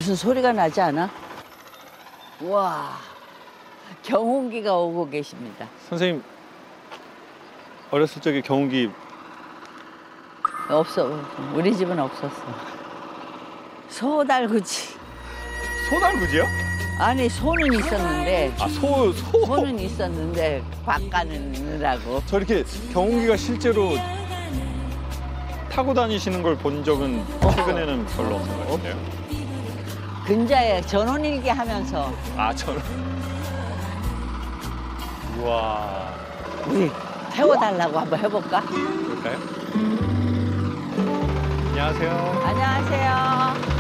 무슨 소리가 나지 않아? 와, 경운기가 오고 계십니다. 선생님 어렸을 적에 경운기 없어. 우리 집은 없었어. 소달구지. 소달구지요? 아니, 소는 있었는데. 아, 소. 소는 있었는데 박 가느라고. 저 이렇게 경운기가 실제로 타고 다니시는 걸 본 적은 최근에는 별로 없는 것 같은데요. 근자에 전원일기 하면서. 아, 저는. 우와. 우리 태워달라고 한번 해볼까? 그럴까요? 안녕하세요. 안녕하세요.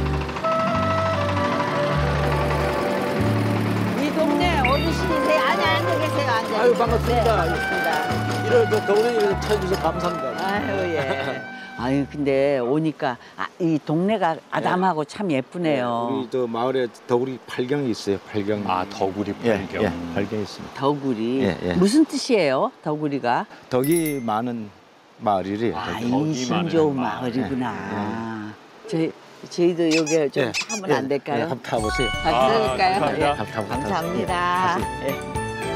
이 동네 어르신인데 아니 앉아 계세요. 앉아. 아유, 반갑습니다. 네, 반갑습니다. 이런 더우니 찾아주셔서 감사합니다. 아유 예. 아유 근데 오니까 이 동네가 아담하고 참 예쁘네요. 우리 저 마을에 더구리 팔경이 있어요. 팔경. 아, 더구리 팔경. 예, 팔경이 있습니다. 더구리. 예, 예. 무슨 뜻이에요? 더구리가? 덕이 많은 마을이래요. 아, 덕이. 인심 좋은 마을이구나. 저희도 여기 좀 타면 안 될까요? 예, 한번 타보세요. 그럴까요? 감사합니다. 예. 타보세요. 감사합니다. 예,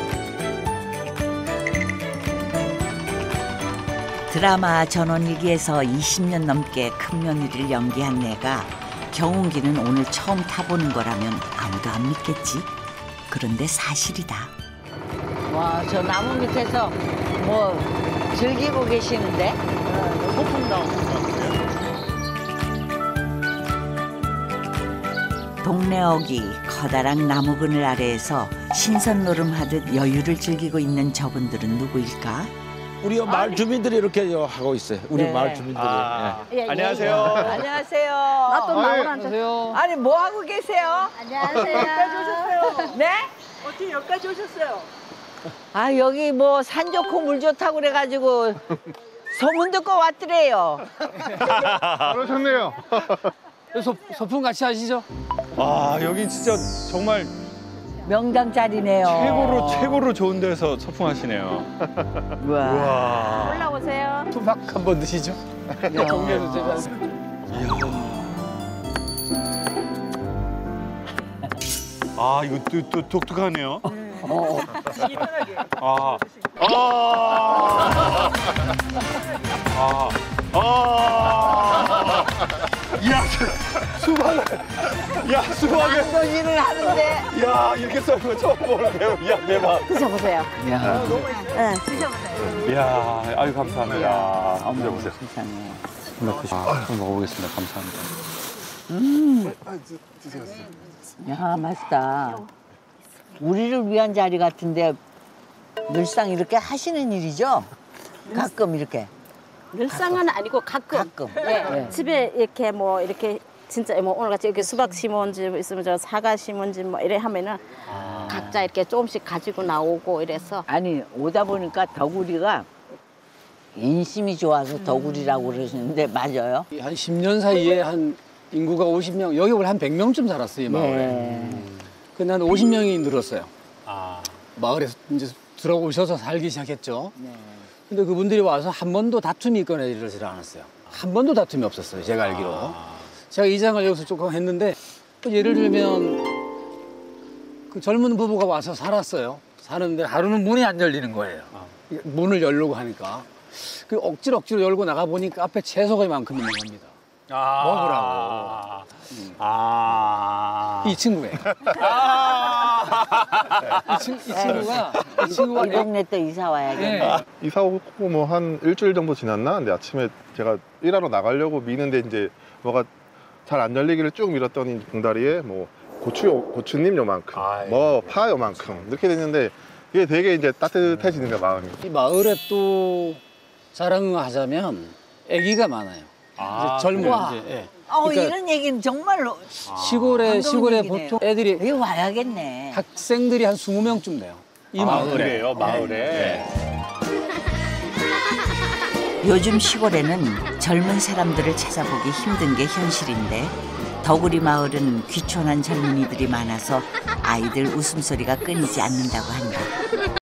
드라마 전원일기에서 20년 넘게 큰 며느리를 연기한 내가 경운기는 오늘 처음 타보는 거라면 아무도 안 믿겠지. 그런데 사실이다. 와, 저 나무 밑에서 뭐 즐기고 계시는데? 소풍 나오는 동네 어귀 커다란 나무 그늘 아래에서 신선 노름하듯 여유를 즐기고 있는 저분들은 누구일까? 우리 마을 주민들이 이렇게 하고 있어요. 우리 네. 마을 주민들이. 예. 안녕하세요. 안녕하세요. 나또 나오란다. 아니, 뭐 하고 계세요? 안녕하세요. 네? 어떻게 여기까지 오셨어요? 아, 여기 뭐 산 좋고 물 좋다고 그래가지고 소문 듣고 왔더래요. 그러셨네요. 소풍 같이 하시죠? 아, 여기 진짜 정말 명당 자리네요. 최고로 좋은 데서 소풍하시네요. 우와. 우와. 올라오세요. 투박 한번 드시죠? 동네에서 제가 아, 이거 또 독특하네요. 아. 야, 수박을. 도지를 하는데. 야, 이렇게 썰는 거 처음 보는데요. 야, 대박. 드셔보세요. 야, 네, 드셔보세요. 야, 아유, 감사합니다. 어머, 세상에. 한번 먹어보겠습니다. 감사합니다. 야, 맛있다. 우리를 위한 자리 같은데 늘상 이렇게 하시는 일이죠? 가끔 이렇게. 늘상은 아니고 가끔. 가끔. 예, 네. 집에 이렇게 뭐 이렇게 진짜 뭐 오늘같이 이렇게 수박 심은 집 있으면 저 사과 심은 집 뭐 이래 하면은 각자 이렇게 조금씩 가지고 나오고 이래서 아니, 오다 보니까 더구리가 인심이 좋아서 더구리라고 그러시는데 맞아요? 한 10년 사이에 한 인구가 50명, 여기 원래 한 100명쯤 살았어요, 이 마을에. 네. 근데 한 50명이 늘었어요. 아, 마을에 이제 들어오셔서 살기 시작했죠. 네. 근데 그분들이 와서 한 번도 다툼이 있거나 이러지 않았어요. 한 번도 다툼이 없었어요, 제가 알기로. 제가 이장을 여기서 조금 했는데 예를 들면 그 젊은 부부가 와서 살았어요. 사는데 하루는 문이 안 열리는 거예요. 문을 열려고 하니까. 그 억지로 열고 나가보니까 앞에 채소가 이만큼 있는 겁니다. 먹으라고. 이 친구예요. 이 친구가 이 동네 또 이사 와야겠네. 예. 이사 오고 뭐 한 일주일 정도 지났나? 근데 아침에 제가 일하러 나가려고 미는데 이제 뭐가 잘 안 열리기를 쭉 밀었더니 봉다리에 뭐 고추잎 요만큼, 뭐 파 요만큼 이렇게 됐는데 이게 되게 이제 따뜻해지는 거야, 마음이. 이 마을에 또 자랑하자면 아기가 많아요. 이제 젊은 우와. 이제. 예. 그러니까 이런 얘기는 정말로 시골에 얘기네요. 보통 애들이 여기 와야겠네. 학생들이 한 20명쯤 돼요. 이 마을에. 그래요, 마을에. 요즘 시골에는 젊은 사람들을 찾아보기 힘든 게 현실인데 더구리 마을은 귀촌한 젊은이들이 많아서 아이들 웃음소리가 끊이지 않는다고 한다.